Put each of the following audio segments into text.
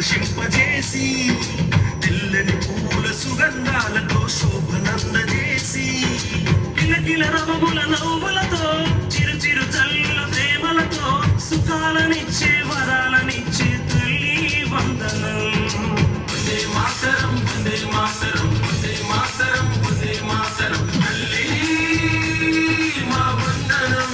సంతోషింపజేసి తెల్లని పూల సుగంధాలతో శోభనందజేసి కిలకిల రవముల నవ్వులతో చిరు చిరు చల్లుల ప్రేమలతో సుఖాలనిచ్చే వరాలనిచ్చే తల్లి వందనం. వందే మాతరం వందే మాతరం వందే మాతరం వందే మాతరం తల్లి మా వందనం.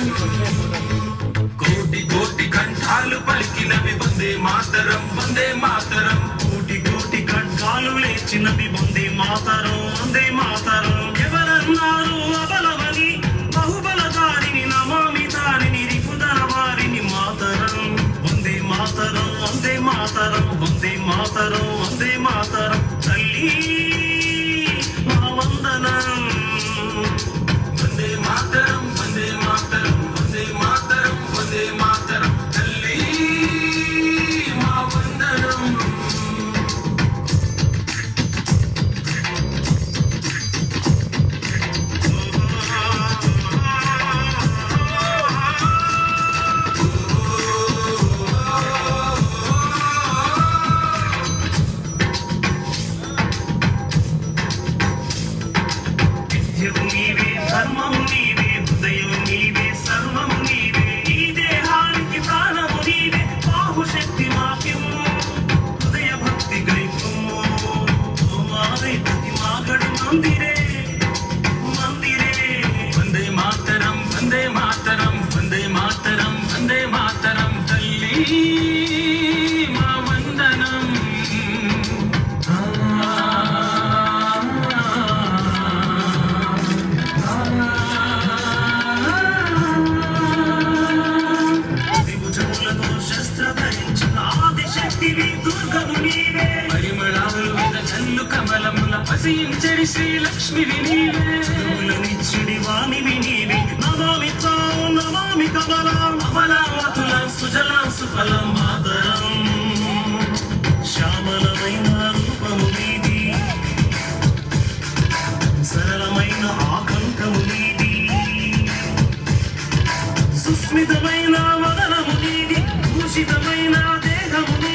కోటి కోటి కంఠాలు పలికినవి వందే మాతరం వందే మాతరం. కోటి కోటి కంఠాలు లేచినవి వందే మాతరం వందే మాతరం. ఎవరన్నారు అబలవని బహుబలధారిని నమామి తారిని రిపుదర వారిని మాతరం వందే మాతరం వందే మాతరం వందే మాతరం వందే మాతరం తల్లి మా వందనం. వందే మాతరం వందే మాతరం వందే మాతరం వందే మాతరం తల్లి మా వందనం. విద్యవు నీవే ధర్మము నీవే హృదయం నీవే సర్వము నీవే ఈ దేహానికి ప్రాణము నీవే బాహుశక్తి మాకిమ్ము హృదయ భక్తి గైకుమ్ము మావే ప్రతి మాగడు మందిరే మందిరే. వందే మాతరం వందే మాతరం వందే మాతరం వందే మాతరం తల్లి మా వందనం. పరిమళాలు జల్లు కమలముల పసించడి శ్రీలక్ష్మివి నీవే. నిచ్చిడి వాణివి నీవే నమామి తాం నమామి కమలం అమలావతులం సుజలాం సుఫలం మాతరం. శ్యామలమైన రూపము నీది సరళమైన ఆకంఠము నీది సుస్మితమైన వదనము నీది భూషితమైన దేహము